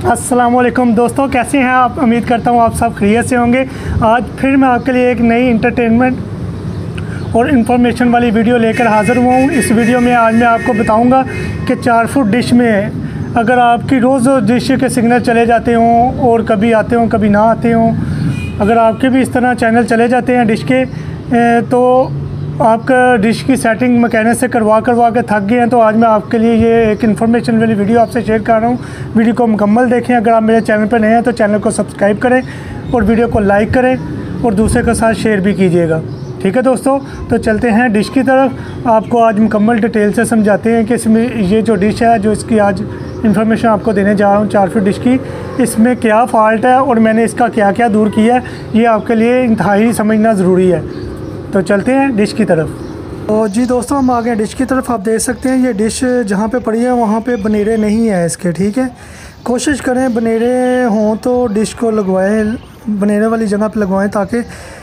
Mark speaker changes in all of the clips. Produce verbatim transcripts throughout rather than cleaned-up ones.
Speaker 1: अस्सलामुअलैकुम दोस्तों, कैसे हैं आप। उम्मीद करता हूँ आप सब खैरियत से होंगे। आज फिर मैं आपके लिए एक नई इंटरटेनमेंट और इन्फॉर्मेशन वाली वीडियो लेकर हाज़िर हुआ हूँ। इस वीडियो में आज मैं आपको बताऊँगा कि चार फुट डिश में अगर आपकी रोज़ डिश के सिग्नल चले जाते हों और कभी आते हों कभी ना आते हों, अगर आपके भी इस तरह चैनल चले जाते हैं डिश के, तो आपका डिश की सेटिंग मैकेनिक से करवा करवा के थक गए हैं, तो आज मैं आपके लिए ये एक इन्फॉर्मेशन वाली वीडियो आपसे शेयर कर रहा हूँ। वीडियो को मुकम्मल देखें। अगर आप मेरे चैनल पर नए हैं तो चैनल को सब्सक्राइब करें और वीडियो को लाइक करें और दूसरे के साथ शेयर भी कीजिएगा। ठीक है दोस्तों, तो चलते हैं डिश की तरफ। आपको आज मुकम्मल डिटेल से समझाते हैं कि इसमें ये जो डिश है, जो इसकी आज इन्फॉर्मेशन आपको देने जा रहा हूँ चार फुट डिश की, इसमें क्या फ़ॉल्ट है और मैंने इसका क्या क्या दूर किया है, ये आपके लिए इंतहाई समझना ज़रूरी है। तो चलते हैं डिश की तरफ। तो जी दोस्तों, हम आ गए डिश की तरफ। आप देख सकते हैं ये डिश जहाँ पे पड़ी है वहाँ पे बनेरे नहीं है इसके। ठीक है, कोशिश करें बनेरे हों तो डिश को लगवाएं, बनेरे वाली जगह पे लगवाएं ताकि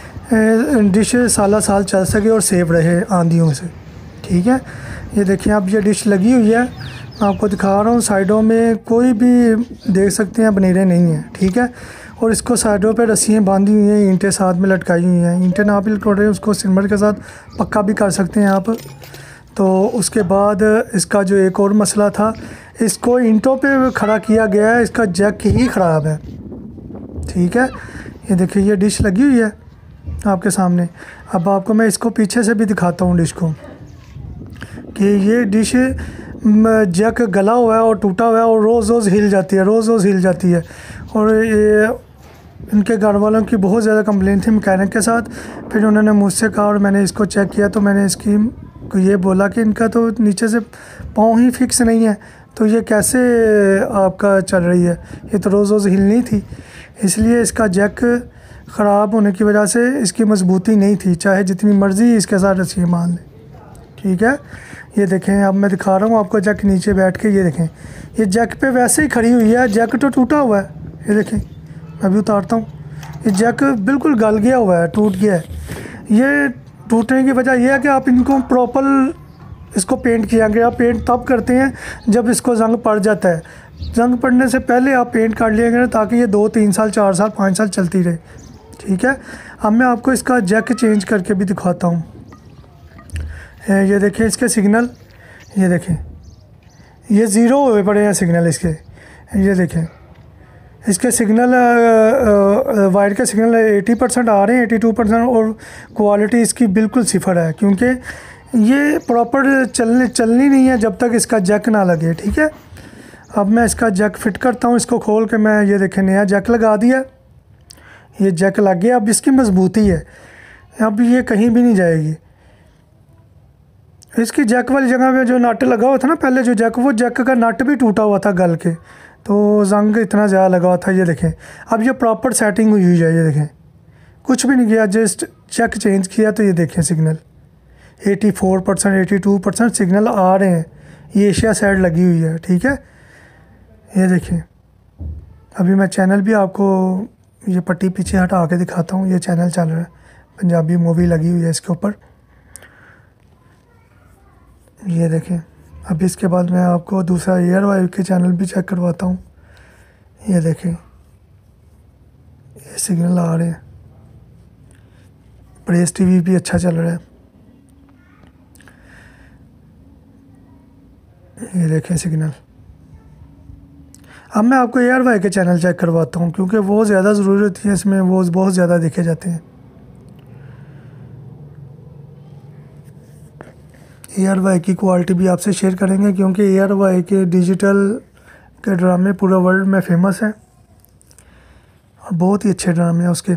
Speaker 1: डिश साला साल चल सके और सेफ रहे आंधियों से। ठीक है, ये देखिए अब ये डिश लगी हुई है, आपको दिखा रहा हूँ। साइडों में कोई भी देख सकते हैं बनेरे नहीं हैं। ठीक है, और इसको साइडों पे रस्सियाँ बांधी हुई हैं, ईंटें साथ में लटकाई हुई हैं। ईंटें ना भी लटका रहे, उसको सिमर के साथ पक्का भी कर सकते हैं आप। तो उसके बाद इसका जो एक और मसला था, इसको ईंटों पे खड़ा किया गया है, इसका जैक ही ख़राब है। ठीक है, ये देखिए ये डिश लगी हुई है आपके सामने। अब आपको मैं इसको पीछे से भी दिखाता हूँ डिश को कि ये डिश जैक गला हुआ है और टूटा हुआ है और रोज़ रोज़ हिल जाती है, रोज़ रोज़ हिल जाती है। और ये इनके घर वालों की बहुत ज़्यादा कंप्लेंट थी मैकेनिक के साथ। फिर उन्होंने मुझसे कहा और मैंने इसको चेक किया, तो मैंने इसकी को ये बोला कि इनका तो नीचे से पाँव ही फिक्स नहीं है, तो ये कैसे आपका चल रही है, ये तो रोज़ रोज़ हिलनी थी। इसलिए इसका जैक ख़राब होने की वजह से इसकी मजबूती नहीं थी, चाहे जितनी मर्ज़ी इसके साथ रस्सी मान लें। ठीक है, ये देखें अब मैं दिखा रहा हूँ आपको जैक नीचे बैठ के। ये देखें ये जैक पे वैसे ही खड़ी हुई है, जैक तो टूटा हुआ है। ये देखें मैं भी उतारता हूँ, ये जैक बिल्कुल गल गया हुआ है, टूट गया है। ये टूटने की वजह यह है कि आप इनको प्रॉपर इसको पेंट किया गया। पेंट तब करते हैं जब इसको जंग पड़ जाता है। जंग पड़ने से पहले आप पेंट कर लिया गया ताकि ये दो तीन साल चार साल पाँच साल चलती रहे। ठीक है, अब मैं आपको इसका जैक चेंज करके भी दिखाता हूँ। ये देखें इसके सिग्नल, ये देखें ये ज़ीरो हुए पड़े हैं सिग्नल इसके। ये देखें इसके सिग्नल वायर के सिग्नल अस्सी परसेंट आ रहे हैं, बयासी परसेंट, और क्वालिटी इसकी बिल्कुल सिफर है, क्योंकि ये प्रॉपर चलने चलनी नहीं है जब तक इसका जैक ना लगे। ठीक है, अब मैं इसका जैक फिट करता हूँ। इसको खोल के मैं ये देखें नया जैक लगा दिया, ये जैक लग गया। अब इसकी मजबूती है, अब ये कहीं भी नहीं जाएगी। इसकी जैक वाली जगह पे जो नट लगा हुआ था ना पहले, जो जैक, वो जैक का नट भी टूटा हुआ था गल के, तो जंग इतना ज़्यादा लगा हुआ था। ये देखें अब ये प्रॉपर सेटिंग हुई हुई है। ये देखें कुछ भी नहीं किया, जस्ट जैक चेंज किया तो ये देखें सिग्नल चौरासी परसेंट बयासी परसेंट सिग्नल आ रहे हैं। ये एशिया साइड लगी हुई है। ठीक है, ये देखें अभी मैं चैनल भी आपको ये पट्टी पीछे हटा के दिखाता हूँ। ये चैनल चल रहा है, पंजाबी मूवी लगी हुई है इसके ऊपर। ये देखें अब इसके बाद मैं आपको दूसरा एयर वाइव के चैनल भी चेक करवाता हूँ। ये देखें ये सिग्नल आ रहे हैं, प्रेस टीवी भी अच्छा चल रहा है। ये देखें सिग्नल। अब मैं आपको एयर वाइव के चैनल चेक करवाता हूँ, क्योंकि वो ज़्यादा ज़रूरी होती है, इसमें वो बहुत ज़्यादा देखे जाते हैं। एयर वाई की क्वालिटी भी आपसे शेयर करेंगे, क्योंकि एयर वाई के डिजिटल के ड्रामे पूरा वर्ल्ड में फेमस हैं और बहुत ही अच्छे ड्रामे हैं उसके।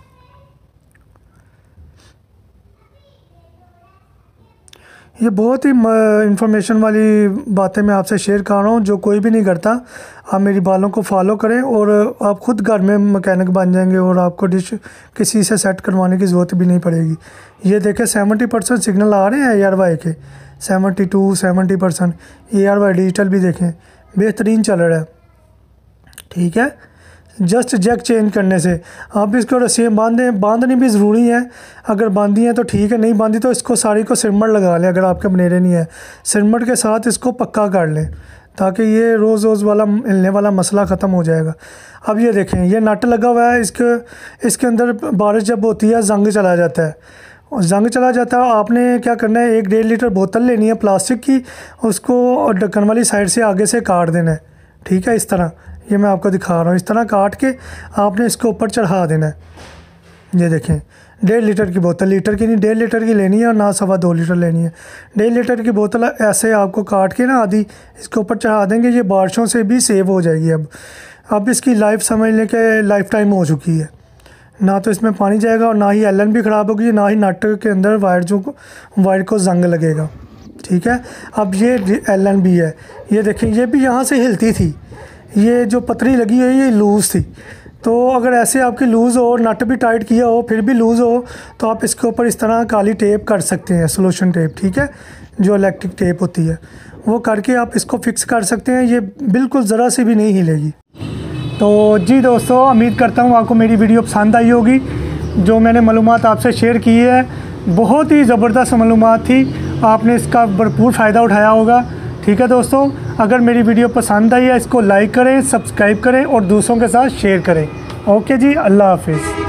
Speaker 1: ये बहुत ही इंफॉर्मेशन वाली बातें मैं आपसे शेयर कर रहा हूँ, जो कोई भी नहीं करता। आप मेरी बालों को फॉलो करें और आप ख़ुद घर में मैकेनिक बन जाएंगे और आपको डिश किसी से सेट करवाने की ज़रूरत भी नहीं पड़ेगी। ये देखें सत्तर परसेंट सिग्नल आ रहे हैं एयर वाई के, बहत्तर सत्तर परसेंट। एयर वाई डिजिटल भी देखें बेहतरीन चल रहा है। ठीक है, जस्ट जैक चेंज करने से आप इसको रस्सियाँ बांधें, बांधनी भी ज़रूरी है। अगर बांधी हैं तो ठीक है, नहीं बांधी तो इसको सारी को सिरमट लगा लें। अगर आपके बनेरे नहीं है, सिरमट के साथ इसको पक्का कर लें ताकि ये रोज़ रोज़ वाला हिलने वाला मसला ख़त्म हो जाएगा। अब ये देखें, ये नट लगा हुआ है, इसके इसके अंदर बारिश जब होती है जंग चला जाता है, और जंग चला जाता है। आपने क्या करना है, एक डेढ़ लीटर बोतल लेनी है प्लास्टिक की, उसको ढक्कन वाली साइड से आगे से काट देना है, ठीक है। इस तरह, ये मैं आपको दिखा रहा हूँ, इस तरह काट के आपने इसको ऊपर चढ़ा देना है। ये देखें, डेढ़ लीटर की बोतल, लीटर की नहीं डेढ़ लीटर की लेनी है, और ना सवा दो लीटर लेनी है। डेढ़ लीटर की बोतल ऐसे आपको काट के ना आधी इसके ऊपर चढ़ा देंगे, ये बारिशों से भी सेव हो जाएगी। अब अब इसकी लाइफ समझ लें कि लाइफ टाइम हो चुकी है, ना तो इसमें पानी जाएगा और ना ही एलन भी ख़राब होगी, ना ही नट के अंदर वायर जो वायर को जंग लगेगा, ठीक है। अब ये एलन भी है, ये देखें, ये भी यहाँ से हिलती थी, ये जो पतरी लगी हुई ये लूज़ थी। तो अगर ऐसे आपकी लूज़ हो, नट भी टाइट किया हो फिर भी लूज़ हो, तो आप इसके ऊपर इस तरह काली टेप कर सकते हैं, सोल्यूशन टेप, ठीक है, जो इलेक्ट्रिक टेप होती है, वो करके आप इसको फिक्स कर सकते हैं। ये बिल्कुल ज़रा सी भी नहीं हिलेगी। तो जी दोस्तों, उम्मीद करता हूँ आपको मेरी वीडियो पसंद आई होगी। जो मैंने मालूमात आपसे शेयर की है बहुत ही ज़बरदस्त मालूमात थी, आपने इसका भरपूर फ़ायदा उठाया होगा, ठीक है दोस्तों। अगर मेरी वीडियो पसंद आई है इसको लाइक करें, सब्सक्राइब करें और दूसरों के साथ शेयर करें। ओके जी, अल्लाह हाफिज़।